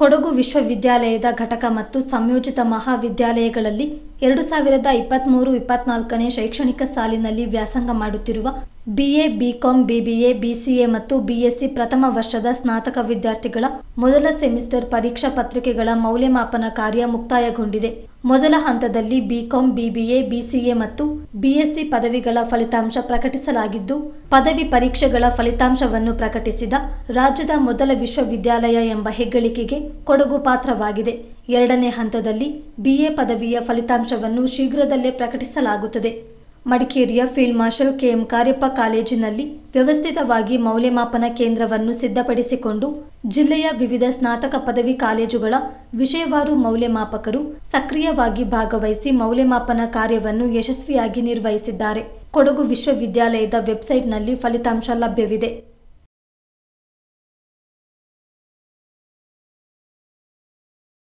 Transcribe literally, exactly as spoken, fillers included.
ಕೊಡಗು ವಿಶ್ವವಿದ್ಯಾಲಯದ ಘಟಕ ಮತ್ತು ಸಂಯೋಜಿತ ಮಹಾವಿದ್ಯಾಲಯಗಳಲ್ಲಿ ಎರಡು ಸಾವಿರದ ಇಪ್ಪತ್ತ್ಮೂರು ಇಪ್ಪತ್ನಾಲ್ಕನೇ ಶೈಕ್ಷಣಿಕ ಸಾಲಿನಲ್ಲಿ ವ್ಯಾಸಂಗ ಮಾಡುತ್ತಿರುವ ಬಿಎ, ಬಿಕಾಂ, ಬಿಬಿಎ, ಬಿಸಿಎ ಮತ್ತು ಬಿಎಸ್ಸಿ ಪ್ರಥಮ ವರ್ಷದ ಸ್ನಾತಕ ವಿದ್ಯಾರ್ಥಿಗಳ ಮೊದಲ ಸೆಮಿಸ್ಟರ್ ಪರೀಕ್ಷಾ ಪತ್ರಿಕೆಗಳ ಮೌಲ್ಯಮಾಪನ ಕಾರ್ಯ ಮುಕ್ತಾಯಗೊಂಡಿದೆ. ಮೊದಲ ಹಂತದಲ್ಲಿ ಬಿಕಾಂ, ಬಿಬಿಎ, ಬಿಸಿಎ ಮತ್ತು ಬಿಎಸ್ಸಿ ಪದವಿಗಳ ಫಲಿತಾಂಶ ಪ್ರಕಟಿಸಲಾಗಿದ್ದು, ಪದವಿ ಪರೀಕ್ಷೆಗಳ ಫಲಿತಾಂಶವನ್ನು ಪ್ರಕಟಿಸಿದ ರಾಜ್ಯದ ಮೊದಲ ವಿಶ್ವವಿದ್ಯಾಲಯ ಎಂಬ ಹೆಗ್ಗಳಿಕೆಗೆ ಕೊಡಗು ಪಾತ್ರವಾಗಿದೆ. ಎರಡನೇ ಹಂತದಲ್ಲಿ ಬಿಎ ಪದವಿಯ ಫಲಿತಾಂಶವನ್ನು ಶೀಘ್ರದಲ್ಲೇ ಪ್ರಕಟಿಸಲಾಗುತ್ತದೆ. ಮಡಿಕೇರಿಯ ಫೀಲ್ಡ್ ಮಾರ್ಷಲ್ ಕೆಎಂ ಕಾರ್ಯಪ್ಪ ಕಾಲೇಜಿನಲ್ಲಿ ವ್ಯವಸ್ಥಿತವಾಗಿ ಮೌಲ್ಯಮಾಪನ ಕೇಂದ್ರವನ್ನು ಸಿದ್ಧಪಡಿಸಿಕೊಂಡು ಜಿಲ್ಲೆಯ ವಿವಿಧ ಸ್ನಾತಕ ಪದವಿ ಕಾಲೇಜುಗಳ ವಿಷಯವಾರು ಮೌಲ್ಯಮಾಪಕರು ಸಕ್ರಿಯವಾಗಿ ಭಾಗವಹಿಸಿ ಮೌಲ್ಯಮಾಪನ ಕಾರ್ಯವನ್ನು ಯಶಸ್ವಿಯಾಗಿ ನಿರ್ವಹಿಸಿದ್ದಾರೆ. ಕೊಡಗು ವಿಶ್ವವಿದ್ಯಾಲಯದ ವೆಬ್ಸೈಟ್ನಲ್ಲಿ ಫಲಿತಾಂಶ ಲಭ್ಯವಿದೆ.